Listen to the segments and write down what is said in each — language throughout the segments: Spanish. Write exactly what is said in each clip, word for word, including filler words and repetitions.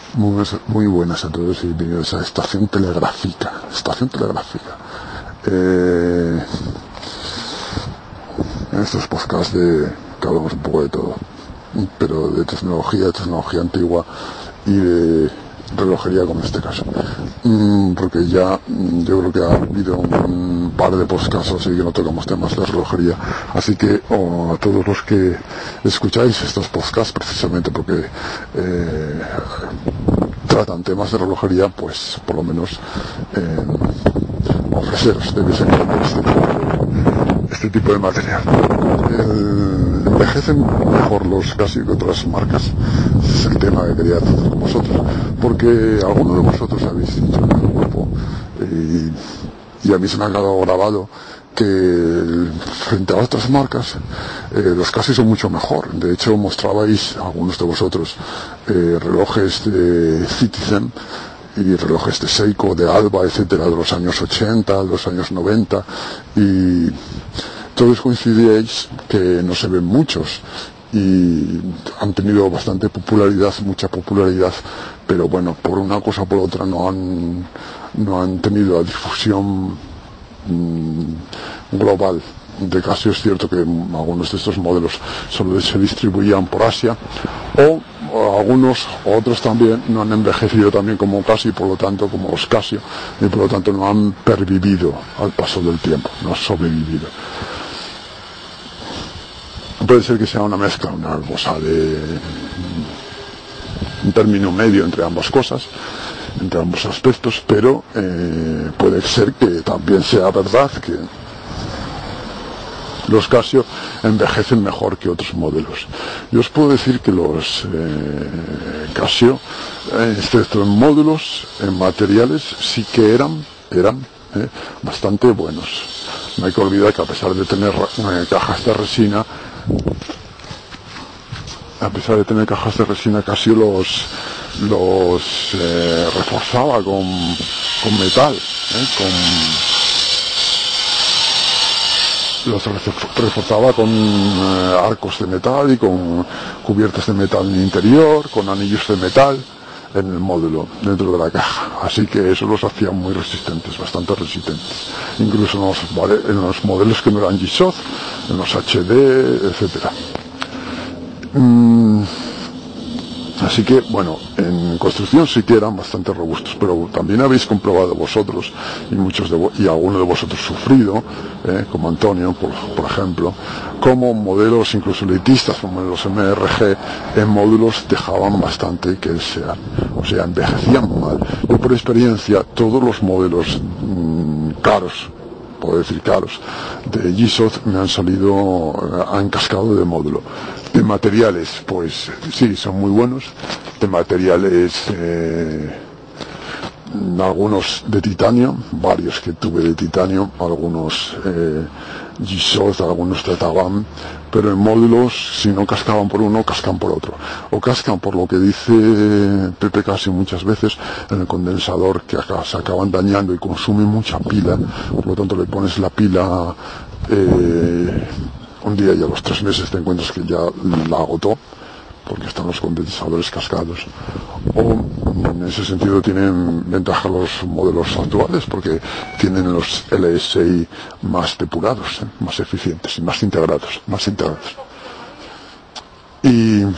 Muy, buenas- muy buenas a todos y bienvenidos a Estación Telegráfica. Estación Telegráfica. Eh, en estos podcasts de que hablamos un poco de todo, pero de tecnología, de tecnología antigua y de relojería como en este caso. Mm, porque ya mm, yo creo que ha habido un, un par de podcasts así que no tocamos temas de relojería. Así que oh, a todos los que escucháis estos podcasts, precisamente porque eh, tratan temas de relojería, pues por lo menos eh, ofreceros de vez en cuando este tipo de, este tipo de material. El, envejecen mejor los Casio que otras marcas. Ese es el tema que quería tratar con vosotros, porque algunos de vosotros habéis dicho en el grupo y, y a mí se me ha quedado grabado que frente a otras marcas eh, los Casio son mucho mejor. De hecho mostrabais algunos de vosotros eh, relojes de Citizen y relojes de Seiko, de Alba, etcétera, de los años ochenta, de los años noventa, y todos coincidíais que no se ven muchos y han tenido bastante popularidad, mucha popularidad, pero bueno, por una cosa o por otra no han no han tenido la difusión mmm, global. De Casio es cierto que algunos de estos modelos solo se distribuían por Asia, o, o algunos o otros también no han envejecido también como Casio, por lo tanto como los Casio, y por lo tanto no han pervivido al paso del tiempo, no han sobrevivido. Puede ser que sea una mezcla, una cosa de un término medio entre ambas cosas, entre ambos aspectos, pero eh, puede ser que también sea verdad que los Casio envejecen mejor que otros modelos. Yo os puedo decir que los eh, Casio, eh, excepto en módulos, en materiales, sí que eran, eran eh, bastante buenos. No hay que olvidar que a pesar de tener eh, cajas de resina, a pesar de tener cajas de resina, Casio los los eh, reforzaba con, con metal, eh, con los reforzaba con eh, arcos de metal y con cubiertas de metal en el interior, con anillos de metal en el módulo, dentro de la caja. Así que eso los hacía muy resistentes, bastante resistentes. Incluso en los, vale, en los modelos que no eran G-Shock, en los H D, etcétera. Mm, así que, bueno, en construcción sí que eran bastante robustos, pero también habéis comprobado vosotros, y muchos de vo y alguno de vosotros sufrido, eh, como Antonio, por, por ejemplo, como modelos incluso elitistas, como los M R G, en módulos dejaban bastante que desear, o sea, envejecían mal. Yo por experiencia, todos los modelos mmm, caros, puedo decir caros, de G-Shock me han salido, eh, han cascado de módulo. De materiales, pues sí, son muy buenos. De materiales, eh, algunos de titanio, varios que tuve de titanio, algunos eh, G-Shock, algunos de Taiwan, pero en módulos, si no cascaban por uno, cascan por otro. O cascan por lo que dice Pepe Casio muchas veces, en el condensador, que acá se acaban dañando y consumen mucha pila, por lo tanto le pones la pila eh, un día y a los tres meses te encuentras que ya la agotó, porque están los condensadores cascados. O en ese sentido tienen ventaja los modelos actuales, porque tienen los L S I más depurados, ¿eh? Más eficientes y más integrados, más integrados. Y,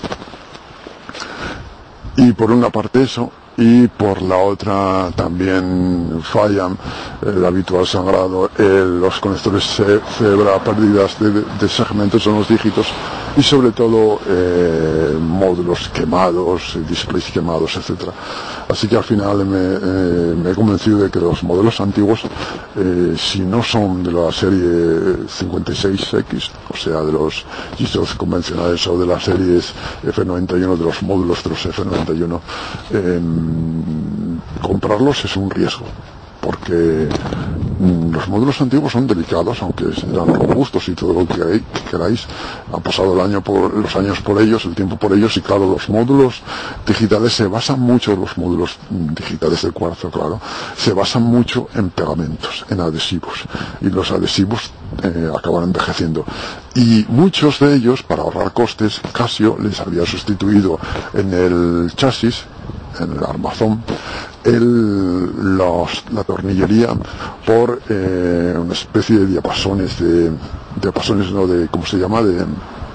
y por una parte eso, y por la otra también fallan el habitual sangrado, el, los conectores cebra, pérdidas de, de segmentos en los dígitos y sobre todo eh, módulos quemados, displays quemados, etcétera. Así que al final me, eh, me he convencido de que los modelos antiguos, eh, si no son de la serie cincuenta y seis X, o sea de los G-Shock convencionales, o de las series F noventa y uno, de los módulos de los F noventa y uno, eh, comprarlos es un riesgo, porque mmm, los módulos antiguos son delicados, aunque sean robustos y todo lo que queráis. Han pasado el año por, los años por ellos, el tiempo por ellos, y claro, los módulos digitales se basan mucho, los módulos digitales de cuarzo, claro, se basan mucho en pegamentos, en adhesivos, y los adhesivos eh, acaban envejeciendo. Y muchos de ellos, para ahorrar costes, Casio les había sustituido en el chasis en el armazón el, los, la tornillería por eh, una especie de diapasones de diapasones no de ¿cómo se llama? de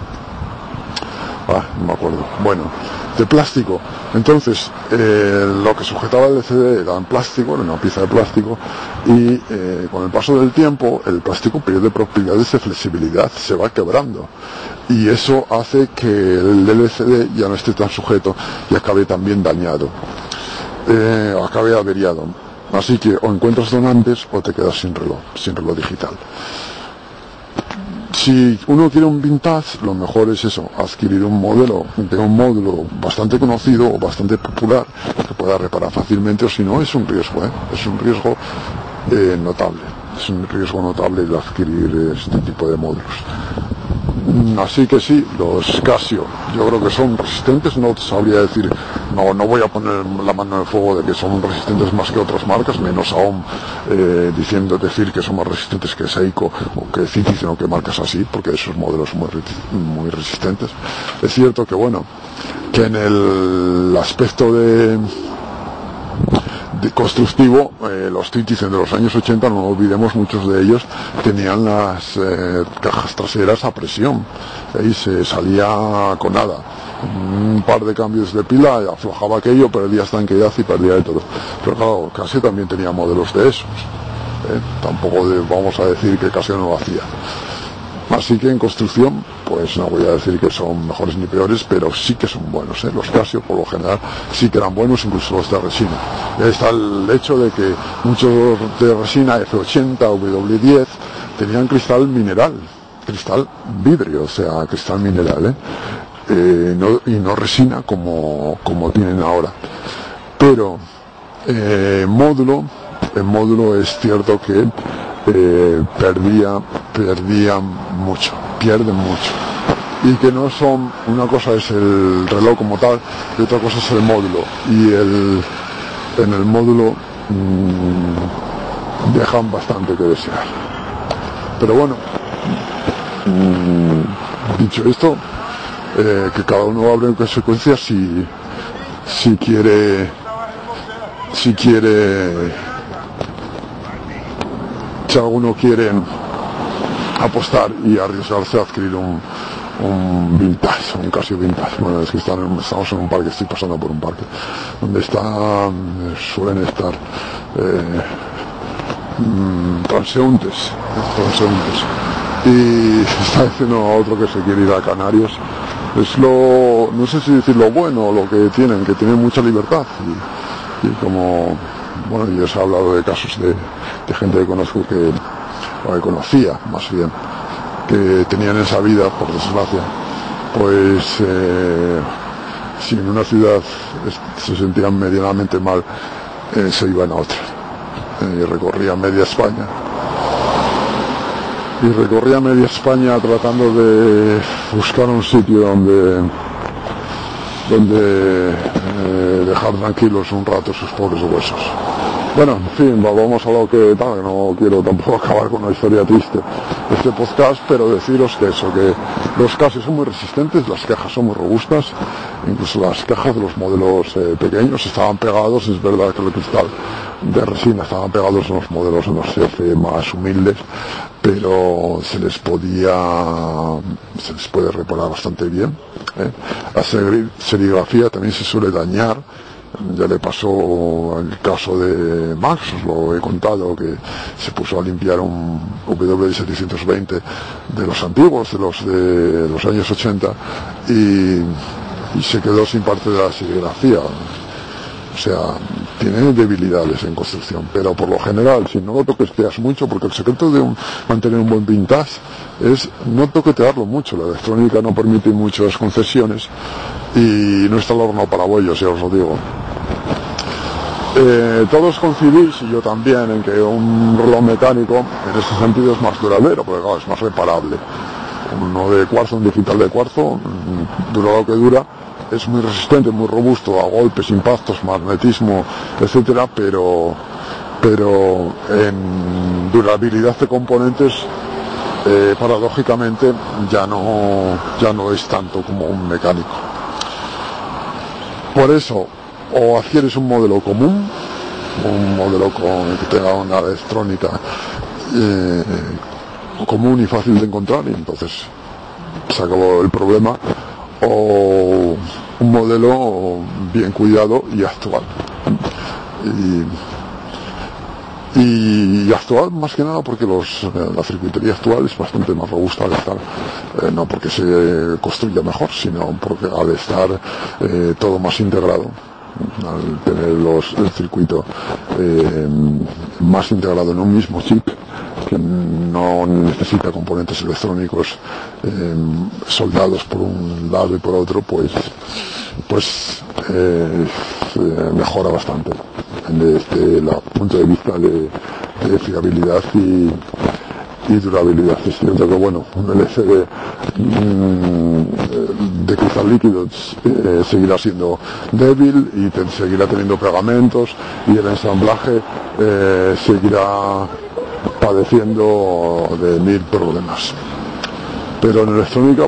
ah, no me acuerdo, bueno, de plástico. Entonces eh, lo que sujetaba el L C D era en plástico, era una pieza de plástico, y eh, con el paso del tiempo el plástico pierde propiedades de flexibilidad, se va quebrando, y eso hace que el L C D ya no esté tan sujeto y acabe también dañado, eh, acabe averiado. Así que o encuentras donantes o te quedas sin reloj, sin reloj digital. Si uno quiere un vintage, lo mejor es eso, adquirir un modelo de un módulo bastante conocido o bastante popular que pueda reparar fácilmente, o si no es un riesgo, ¿eh? es un riesgo eh, notable, es un riesgo notable el adquirir este tipo de módulos. Así que sí, los Casio yo creo que son resistentes, no sabría decir, no, no voy a poner la mano en el fuego de que son resistentes más que otras marcas, menos aún eh, diciendo decir que son más resistentes que Seiko o que Citizen o que marcas así, porque esos modelos son muy, muy resistentes. Es cierto que bueno, que en el aspecto de de constructivo, eh, los Citizen de los años ochenta, no olvidemos, muchos de ellos tenían las eh, cajas traseras a presión, eh, y se salía con nada, un par de cambios de pila, aflojaba aquello, perdía estanqueidad y perdía de todo. Pero claro, Casio también tenía modelos de esos, eh, tampoco de, vamos a decir que Casio no lo hacía. Así que en construcción, pues no voy a decir que son mejores ni peores, pero sí que son buenos, ¿eh? Los Casio, por lo general, sí que eran buenos, incluso los de resina. Está el hecho de que muchos de resina F ochenta o W diez tenían cristal mineral, cristal vidrio, o sea, cristal mineral, ¿eh? Eh, no, y no resina como, como tienen ahora. Pero, eh, módulo, en módulo es cierto que Eh, perdía, perdían mucho, pierden mucho, y que no son, una cosa es el reloj como tal y otra cosa es el módulo, y el, en el módulo mmm, dejan bastante que desear. Pero bueno, mmm, dicho esto, eh, que cada uno hable en consecuencia si, si quiere, si quiere si alguno quiere apostar y arriesgarse a adquirir un, un vintage, un Casio vintage. Bueno, es que están, estamos en un parque, estoy pasando por un parque, donde están, suelen estar eh, mm, transeúntes, transeúntes. Y está diciendo a otro que se quiere ir a Canarias. Es lo, no sé si decir lo bueno, lo que tienen, que tienen mucha libertad. Y, y como, bueno, yo os he hablado de casos de, de gente que conozco que, o que conocía más bien, que tenían esa vida, por desgracia, pues eh, si en una ciudad se sentían medianamente mal, eh, se iban a otra, eh, y recorría media España, y recorría media España tratando de buscar un sitio donde donde eh, dejar tranquilos un rato sus pobres huesos. Bueno, en fin, vamos a lo que tal, que no quiero tampoco acabar con una historia triste este podcast, pero deciros que eso, que los Casio son muy resistentes, las cajas son muy robustas, incluso las cajas de los modelos eh, pequeños estaban pegados, es verdad que el cristal de resina estaban pegados en los modelos en los C F más humildes, pero se les podía, se les puede reparar bastante bien, ¿eh? La serigrafía también se suele dañar. Ya le pasó el caso de Max, os lo he contado, que se puso a limpiar un W setecientos veinte de los antiguos, de los de los años ochenta, y, y se quedó sin parte de la serigrafía. O sea, tiene debilidades en construcción, pero por lo general, si no lo toqueteas mucho, porque el secreto de un, mantener un buen vintage es no toquetearlo mucho. La electrónica no permite muchas concesiones y no está el horno para bollos, ya os lo digo. Eh, todos coincidís, y yo también, en que un reloj mecánico en ese sentido es más duradero, porque claro, es más reparable. Uno de cuarzo, un digital de cuarzo, dura lo que dura, es muy resistente, muy robusto a golpes, impactos, magnetismo, etcétera, pero pero en durabilidad de componentes, eh, paradójicamente ya no ya no es tanto como un mecánico. Por eso, o adquieres un modelo común, un modelo con, que tenga una electrónica eh, común y fácil de encontrar, y entonces se acabó el problema, o un modelo bien cuidado y actual. Y, y actual más que nada porque los, la circuitería actual es bastante más robusta al estar, eh, no porque se construya mejor, sino porque al estar eh, todo más integrado, al tener los, el circuito eh, más integrado en un mismo chip, que no necesita componentes electrónicos eh, soldados por un lado y por otro, pues pues eh, eh, mejora bastante desde el punto de vista de, de fiabilidad y, y durabilidad. Es cierto que bueno, un L C D mmm, de cristal líquido eh, seguirá siendo débil y te, seguirá teniendo pegamentos, y el ensamblaje eh, seguirá padeciendo de mil problemas, pero en electrónica